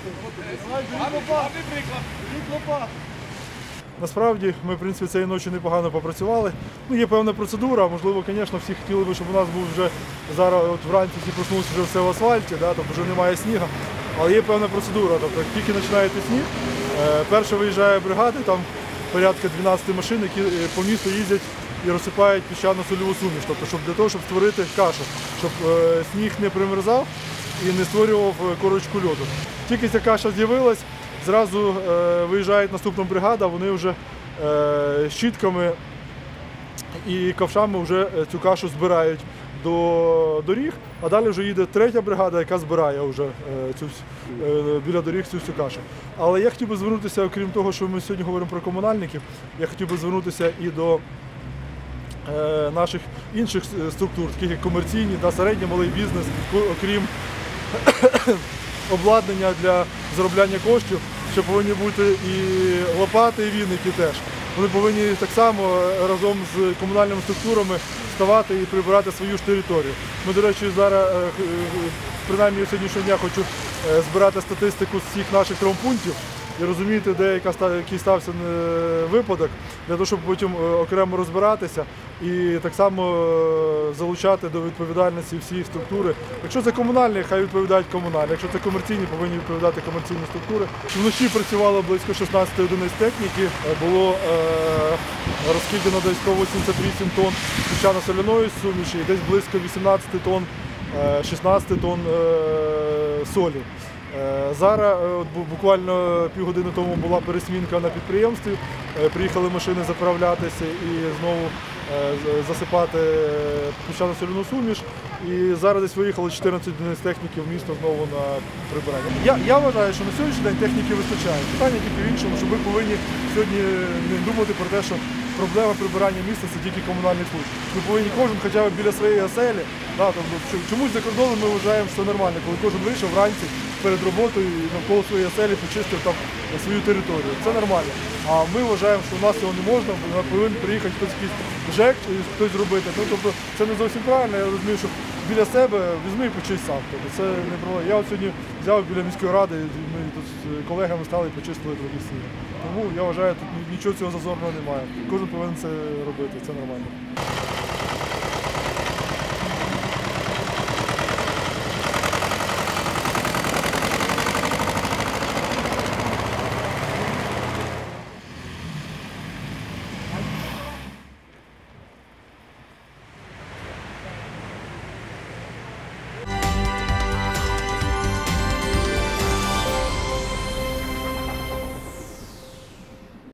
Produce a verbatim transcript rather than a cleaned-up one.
Насправді, ми, в принципі, цієї ночі непогано попрацювали. Ну, є певна процедура, можливо, звісно, всі хотіли б, щоб у нас був вже зараз, от вранці всі проснулися вже все в асфальті, да, тобто вже немає снігу. Але є певна процедура, тобто як тільки починаєте сніг, перше виїжджає бригада, там порядка дванадцять машин, які по місту їздять і розсипають піщано-сольову суміш, тобто щоб для того, щоб створити кашу, щоб е, сніг не примерзав і не створював корочку льоду. Тільки ця каша з'явилась, зразу е, виїжджає наступна бригада, вони вже е, щітками і ковшами вже цю кашу збирають до доріг, а далі вже їде третя бригада, яка збирає вже е, цю, е, біля доріг цю всю кашу. Але я хотів би звернутися, окрім того, що ми сьогодні говоримо про комунальників, я хотів би звернутися і до е, наших інших структур, таких як комерційні та середній малий бізнес, окрім обладнання для заробляння коштів, що повинні бути і лопати, і віники теж. Вони повинні так само разом з комунальними структурами вставати і прибирати свою ж територію. Ми, до речі, зараз, принаймні сьогоднішнього дня, хочу збирати статистику з всіх наших травмпунктів і розуміти, де який стався випадок, для того, щоб потім окремо розбиратися і так само залучати до відповідальності всі структури. Якщо це комунальні, хай відповідають комунальні, якщо це комерційні, повинні відповідати комерційні структури. Вночі працювало близько шістнадцять одиниць техніки, було е, розкидано десь сто вісімдесят вісім тонн піщано-соляної суміші і десь близько вісімнадцять тонн, шістнадцять тонн е, солі. Зараз, буквально півгодини тому була пересмінка на підприємстві, приїхали машини заправлятися і знову засипати піщано-соляну суміш. І зараз десь виїхало чотирнадцять одиниць техніки в місто знову на прибирання. Я, я вважаю, що на сьогоднішній день техніки вистачає. Питання тільки в іншому, що ми повинні сьогодні не думати про те, що проблема прибирання міста – це тільки комунальний служб. Ми повинні кожен хоча б біля своєї оселі. Да, тобто, чомусь за кордоном ми вважаємо, що це нормально, коли кожен вийшов вранці перед роботою і навколо своєї оселі почистив там свою територію. Це нормально. А ми вважаємо, що у нас цього не можна, повинен приїхати хтось якийсь ЖЕК, хтось зробити. Ну, тобто, це не зовсім правильно, я розумію, що біля себе візьми і почисть сам. Тобто, це не проблема. Я от сьогодні взяв біля міської ради, ми тут з колегами стали і почистили трохи сніг. Тому я вважаю, тут нічого цього зазорного немає. Кожен повинен це робити, це нормально.